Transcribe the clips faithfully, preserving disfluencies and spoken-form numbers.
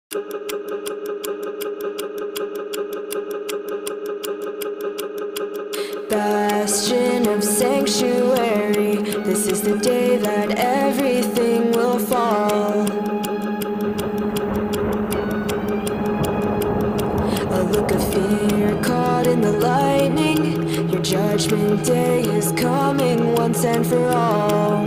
Bastion of Sanctuary, this is the day that everything will fall. A look of fear caught in the lightning. Your judgment day is coming once and for all.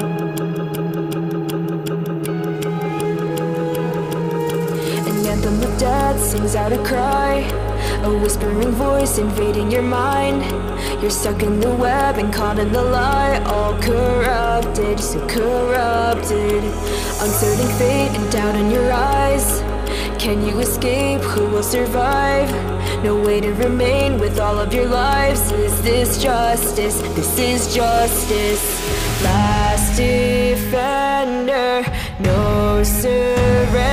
An anthem of death sings out a cry, a whispering voice invading your mind. You're stuck in the web and caught in the lie, all corrupted, so corrupted. Uncertain fate and doubt in your eyes. Can you escape? Who will survive? No way to remain with all of your lives. Is this justice? This is justice. Last defender, no surrender.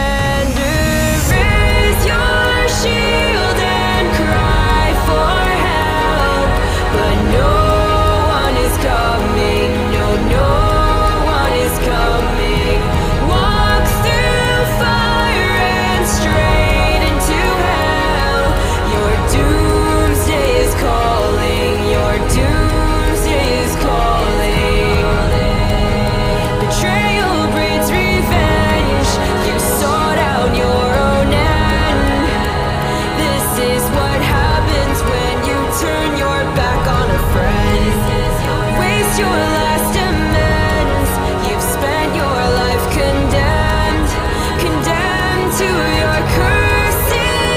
Raise your shield and cry for help, but no one is coming. No, no one is coming. Walk through fire and straight into hell. Your doomsday is calling. Your doomsday is calling. Betrayal breeds revenge. You sought out your own end. This is what happens when you turn your back on a friend. Waste your last amends. You've spent your life condemned, condemned to your cursed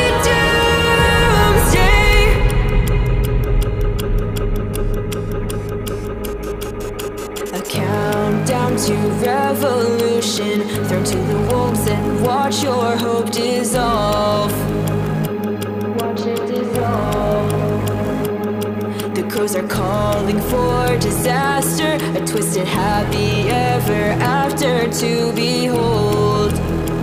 doomsday. A countdown to revolution, thrown to the wolves and watch your hope dissolve. Watch it dissolve. The crows are calling for disaster, a twisted happy ever after to behold.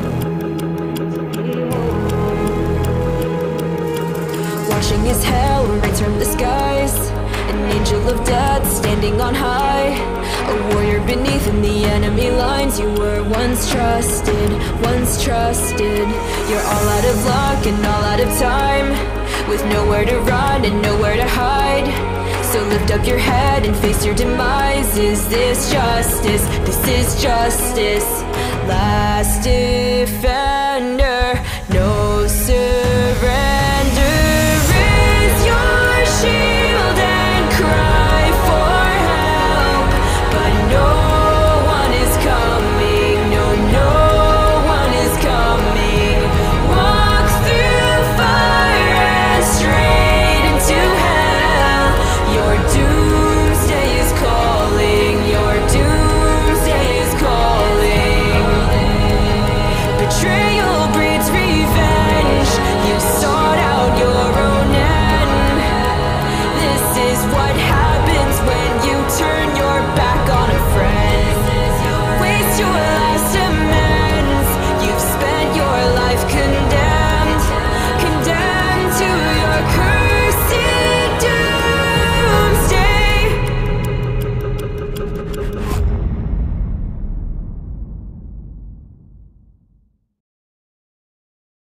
Watching as hell rains from the skies, an angel of death standing on high, a warrior beneath in the enemy lines. You were once trusted, once trusted. You're all out of luck and all out of time, with nowhere to run and nowhere to hide. So lift up your head and face your demise. Is this justice? This is justice. Last defender.